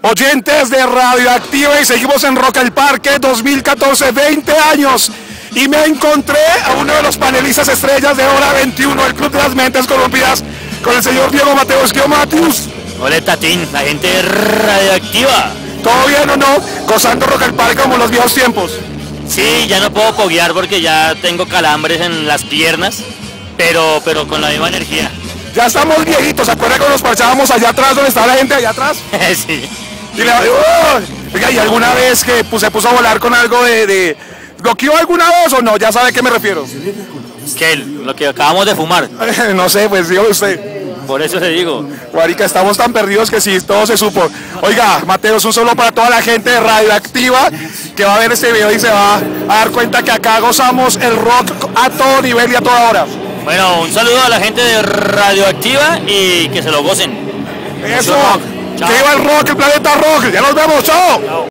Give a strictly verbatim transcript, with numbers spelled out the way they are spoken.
oyentes de Radioactiva, y seguimos en Rock al Parque dos mil catorce, veinte años, y me encontré a uno de los panelistas estrellas de Hora veintiuno, el Club de las Mentes Corrompidas, con el señor Diego Mateus. ¿Qué Mateus? Hola Tatín, la gente de Radioactiva. ¿Todo bien o no? Gozando Rock al Parque como en los viejos tiempos. Sí, ya no puedo poguear porque ya tengo calambres en las piernas, pero, pero con la misma energía. Ya estamos viejitos, ¿se acuerdan cuando nos parchábamos allá atrás, donde estaba la gente allá atrás? Sí. Y le ¡oh! Oiga, ¿y alguna vez que pues, se puso a volar con algo de... de... ¿Bloqueó alguna voz o no? Ya sabe a qué me refiero. ¿Qué? Lo que acabamos de fumar. No sé, pues digo usted. Por eso le digo. Guarica, estamos tan perdidos que sí, todo se supo. Oiga, Mateus, un solo para toda la gente de Radioactiva que va a ver este video y se va a dar cuenta que acá gozamos el rock a todo nivel y a toda hora. Bueno, un saludo a la gente de Radioactiva y que se lo gocen. Eso, Mucho rock. que viva el rock, el planeta rock. Ya nos vemos, chao. Chao.